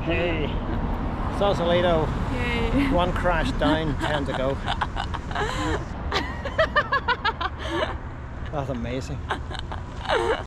Hey, Sausalito. Yay. One crash down, 10 to go. That's amazing.